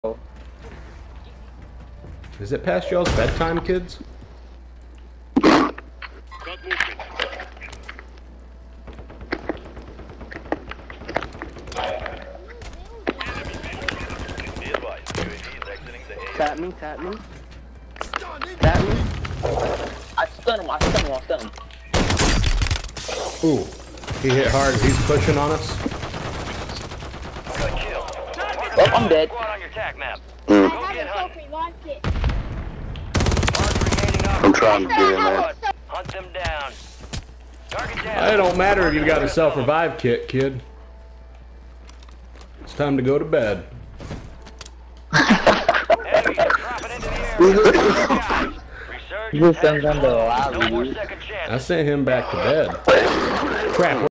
Is it past y'all's bedtime, kids? Tap me. I stun him. Ooh, he hit hard. He's pushing on us. Oh, I'm dead. I'm trying to get in there. Hunt them down. Target down. It don't matter if you got a self-revive kit, kid. It's time to go to bed. Enemies are dropping into the area. Resurgence Send them to has lobby. no more second chances. I sent him back to bed. Crap.